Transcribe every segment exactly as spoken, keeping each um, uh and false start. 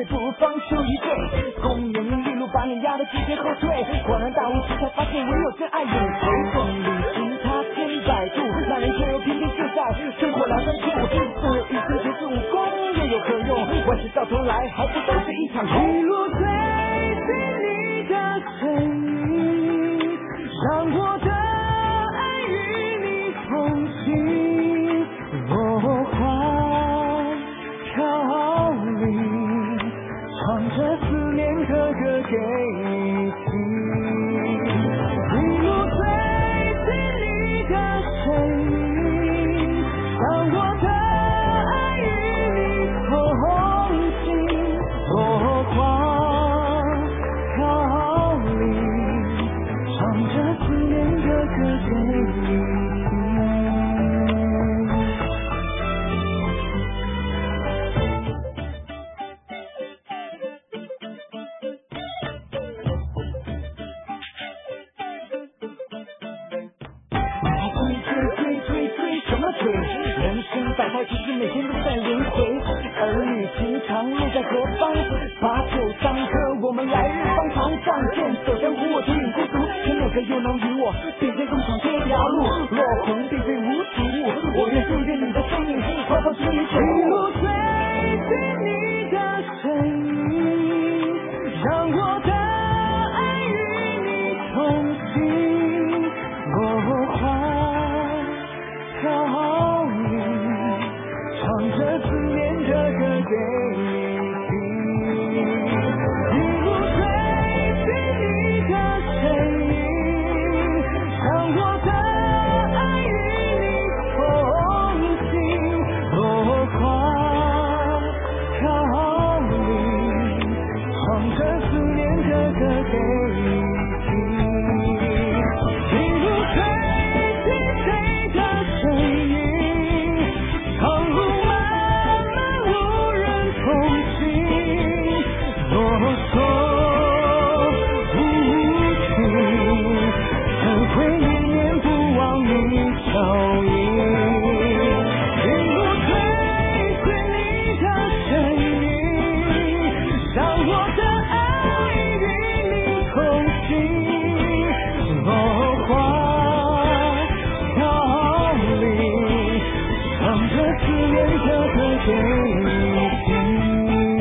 贵不妨秀一对，功名利禄把你压得直接后退，恍然大悟时才发现唯有真爱永垂。风里寻他千百度，那人却又偏偏就在生活两三处，所有一生学是武功又有何用？万事到头来还不都是一场空。一路追寻你的身影，让我的爱与你同行。落花飘零，唱着思念歌歌给你。一路追寻你的身影，让我的爱与你同行。落花飘零，唱着思念歌歌给你。人生百态，其实每天都在轮回。儿女情长，路在何方？把酒当歌，我们来日方长。仗剑走江湖，我独饮孤独，可哪个又能与我并肩共闯这条路？落红并非无主物，我愿住进你的身影，怀抱着你守护。一路追寻你的身影，让我的爱与你同行。落花飘零，唱着思念的歌给你听。一路追寻你的身影，让我的爱与你同行。落花飘零，唱着思念的歌给你听。一路追寻谁的身影，长路漫漫无人同行。啰嗦无情，只会念念不忘你脚印。一路追寻你的身影，让我的爱与你同行。落花飘零，唱着思念的歌给你听。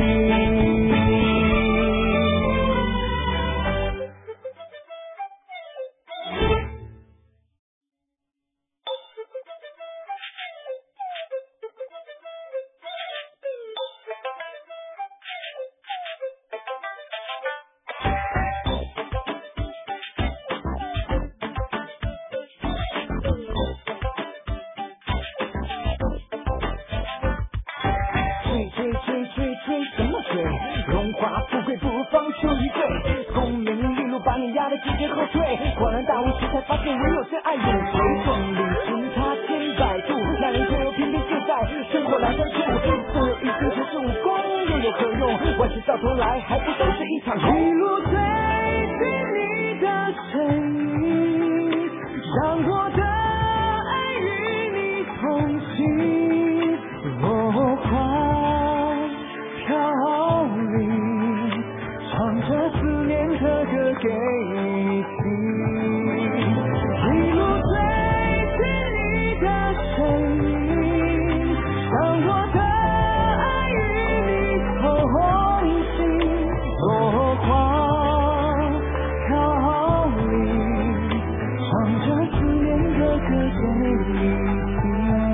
追追追追追什么追？荣华富贵不妨秀一对，功名利禄把你压得直接后退，恍然大悟时才发现唯有真爱永垂。风里寻他千百度，那人却又偏偏就在生活两三处，所有一生学是武功又有何用？万事到头来还不都是一场空。一路追寻你的身影，让我的爱与你同行。落花飘零，唱着思念的歌给你听。一路追寻你的身影，让我的爱与你同行。落花飘零，唱着思念的歌给你听。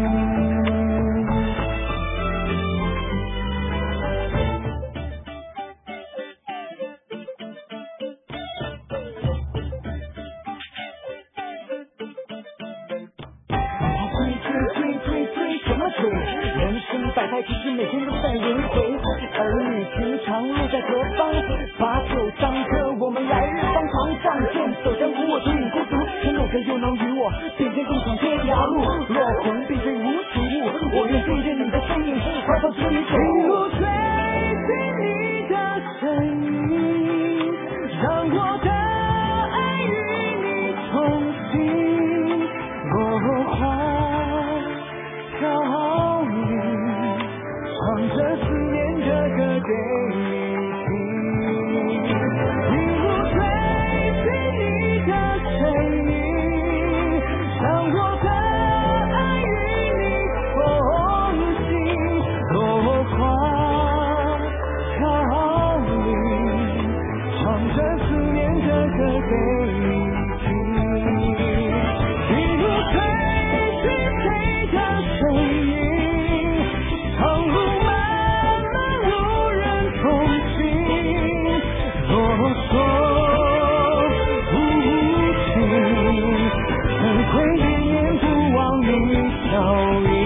人生百态，其实每天都在轮回。儿女情长，路在何方？把酒当歌，我们来日方长。仗剑走江湖，我独饮孤独，可哪个又能与我并肩共闯这条路？落红并非无主物，我愿住进你的身影，怀抱着你守护。一路追寻你的身影，让我的爱与你同行。落花飘零，唱着思念的歌给你。 巧遇。